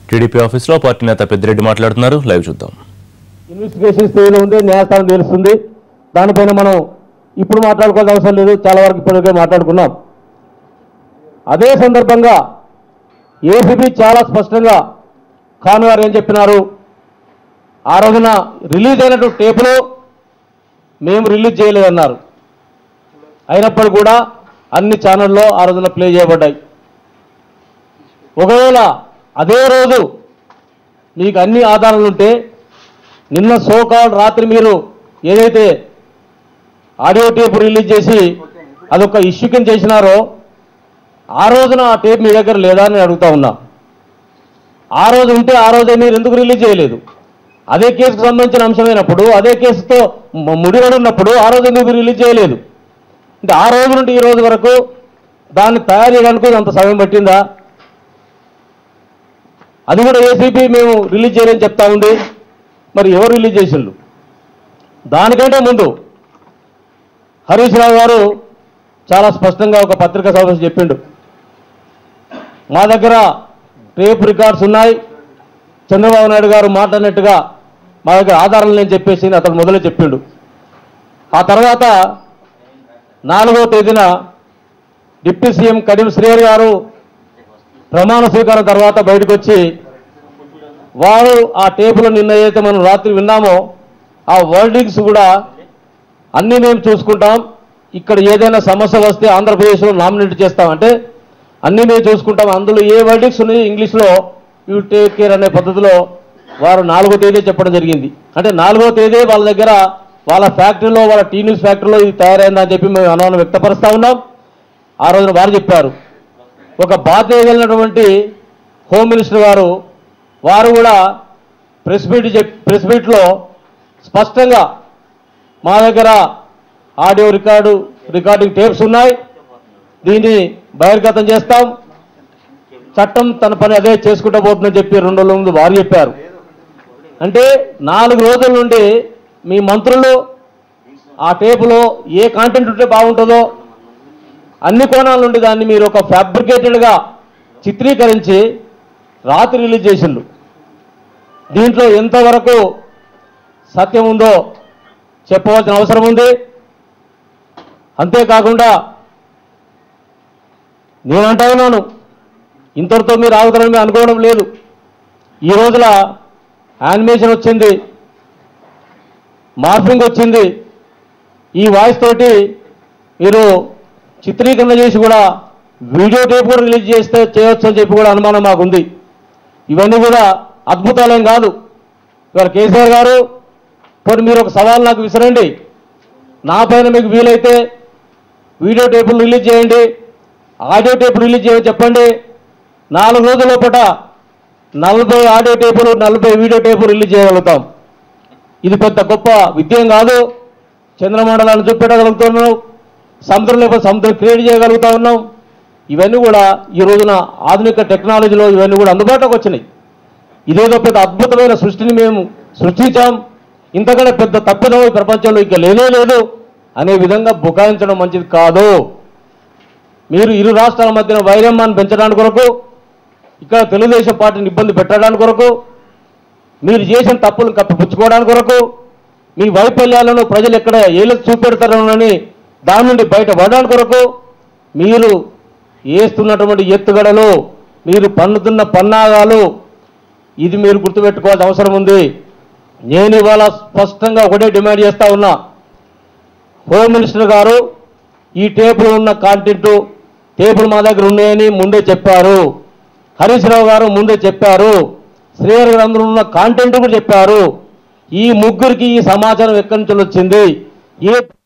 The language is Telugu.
టీడీపీ ఆఫీస్లో పార్టీ నేత పెద్దిరెడ్డి మాట్లాడుతున్నారు. లైవ్ చూద్దాం. ఇన్వెస్టిగేషన్ స్టేజ్లో ఉంది, న్యాయస్థానం తెలుస్తుంది. దానిపైన మనం ఇప్పుడు మాట్లాడుకోవాల్సిన అవసరం లేదు, చాలా వరకు ఇప్పటికే మాట్లాడుకున్నాం. అదే సందర్భంగా ఏసీబీ చాలా స్పష్టంగా ఖాన్ గారు ఏం చెప్పినారు, ఆ రోజున రిలీజ్ అయినటువంటి టేపులు మేము రిలీజ్ చేయలేదన్నారు. అయినప్పటికీ కూడా అన్ని ఛానల్లో ఆ రోజున ప్లే చేయబడ్డాయి. ఒకవేళ అదే రోజు మీకు అన్ని ఆధారాలు ఉంటే నిన్న సోకాల్ రాత్రి మీరు ఏదైతే ఆడియో టేప్ రిలీజ్ చేసి అదొక ఇష్యూ కింద చేసినారో ఆ రోజున ఆ టేప్ మీ దగ్గర లేదా అని అడుగుతా ఉన్నా. ఆ రోజు ఉంటే ఆ రోజే మీరు ఎందుకు రిలీజ్ చేయలేదు? అదే కేసుకు సంబంధించిన అంశమైనప్పుడు, అదే కేసుతో ముడిపడి ఉన్నప్పుడు ఆ రోజు ఎందుకు రిలీజ్ చేయలేదు? అంటే ఆ రోజు నుండి ఈ రోజు వరకు దాన్ని తయారు చేయడానికి అంత సమయం పట్టిందా? అది కూడా ఏసీబీ మేము రిలీజ్ చేయలేని చెప్తా ఉంది. మరి ఎవరు రిలీజ్ చేసిండ్రు? దానికంటే ముందు హరీష్ రావు గారు చాలా స్పష్టంగా ఒక పత్రికా సమావేశం చెప్పిండు, మా దగ్గర టేప్ రికార్డ్స్ ఉన్నాయి, చంద్రబాబు నాయుడు గారు మాట్లాడినట్టుగా మా దగ్గర ఆధారాలు నేను చెప్పేసి అతను మొదలే చెప్పిండు. ఆ తర్వాత 4వ తేదీన డిప్యూటీ సీఎం కడియం శ్రీహరి గారు ప్రమాణ స్వీకారం తర్వాత బయటకు వచ్చి వారు ఆ టేపులో నిన్న ఏదైతే మనం రాత్రి విన్నామో ఆ వర్డింగ్స్ కూడా అన్నీ మేము చూసుకుంటాం, ఇక్కడ ఏదైనా సమస్య వస్తే ఆంధ్రప్రదేశ్లో నామినేట్ చేస్తామంటే అన్నీ మేము చూసుకుంటాం, అందులో ఏ వర్డింగ్స్ ఉన్నాయి ఇంగ్లీష్లో యూ టేక్ కేర్ అనే పద్ధతిలో వారు 4వ తేదీ చెప్పడం జరిగింది. అంటే 4వ తేదీ వాళ్ళ దగ్గర వాళ్ళ ఫ్యాక్టరీలో, వాళ్ళ టీ న్యూస్ ఫ్యాక్టరీలో ఇది తయారైందని చెప్పి మేము అనుమానం వ్యక్తపరుస్తూ ఉన్నాం. ఆ రోజున వారు చెప్పారు. ఒక బాధ్యత కలిగినటువంటి హోమ్ మినిస్టర్ గారు వారు కూడా ప్రెస్ మీట్లో స్పష్టంగా మా దగ్గర ఆడియో రికార్డింగ్ టేప్స్ ఉన్నాయి, దీన్ని బహిర్గతం చేస్తాం, చట్టం తన పని అదే చేసుకుంటూ పోతుందని చెప్పి 2 రోజుల ముందు వారు చెప్పారు. అంటే 4 రోజుల నుండి మీ మంత్రులు ఆ టేపులో ఏ కాంటెంట్ ఉంటే బాగుంటుందో అన్ని కోణాల నుండి దాన్ని మీరు ఒక ఫ్యాబ్రికేటెడ్గా చిత్రీకరించి రాత్రి రిలీజ్ చేసిండు. దీంట్లో ఎంతవరకు సత్యం ఉందో చెప్పవలసిన అవసరం ఉంది. అంతేకాకుండా నేను అంటా ఉన్నాను, ఇంతటితో మీరు ఆగుతారని అనుకోవడం లేదు. ఈ రోజుల యానిమేషన్ వచ్చింది, మార్ఫింగ్ వచ్చింది, ఈ వాయిస్ తోటి మీరు చిత్రీకరణ చేసి కూడా వీడియో టేప్ కూడా రిలీజ్ చేయవచ్చు అని చెప్పి కూడా అనుమానం మాకుంది. ఇవన్నీ కూడా అద్భుతాలేం కాదు. ఇవాళ కేసీఆర్ గారు పోనీ మీరు ఒక సవాల్ నాకు విసరండి, నా పైన మీకు వీలైతే వీడియో టేపులు రిలీజ్ చేయండి, ఆడియో టేపులు రిలీజ్ చేయమని చెప్పండి, 4 రోజుల లోపల 40 ఆడియో టేపులు 40 వీడియో టేపులు రిలీజ్ చేయగలుగుతాం. ఇది పెద్ద గొప్ప విద్యం కాదు. చంద్రమండలాన్ని చూపెట్టగలుగుతున్నాం, సముద్రం లేకపోతే సముద్రం క్రియేట్ చేయగలుగుతా ఉన్నాం. ఇవన్నీ కూడా ఈ రోజున ఆధునిక టెక్నాలజీలో ఇవన్నీ కూడా అందుబాటులోకి వచ్చినాయి. ఇదేదో పెద్ద అద్భుతమైన సృష్టిని మేము సృష్టించాం, ఇంతకంటే పెద్ద తప్పిదం ఈ ప్రపంచంలో ఇంకా లేనే లేదు అనే విధంగా బుకాయించడం మంచిది కాదు. మీరు ఇరు రాష్ట్రాల మధ్యన వైరమ్యాన్ని పెంచడానికి కొరకు, ఇక్కడ తెలుగుదేశం పార్టీని ఇబ్బంది పెట్టడానికి కొరకు, మీరు చేసిన తప్పులను కప్పిపుచ్చుకోవడానికి కొరకు, మీ వైఫల్యాలను ప్రజలు ఎక్కడ ఏళ్ళకు చూపెడతారని దాని నుండి బయటపడడానికి కొరకు మీరు వేస్తున్నటువంటి ఎత్తుగడలు, మీరు పన్నుతున్న పన్నాగాలు, ఇది మీరు గుర్తుపెట్టుకోవాల్సిన అవసరం ఉంది. నేను ఇవాళ స్పష్టంగా ఒకటే డిమాండ్ చేస్తా ఉన్నా, హోమ్ మినిస్టర్ గారు ఈ టేపులో ఉన్న కాంటెంట్ టేపులు మా దగ్గర ఉన్నాయని ముందే చెప్పారు, హరీష్ రావు గారు ముందే చెప్పారు, శ్రీహరి గారు అందరూ ఉన్న కాంటెంట్ కూడా చెప్పారు. ఈ ముగ్గురికి ఈ సమాచారం ఎక్కడి నుంచి వచ్చింది? ఏ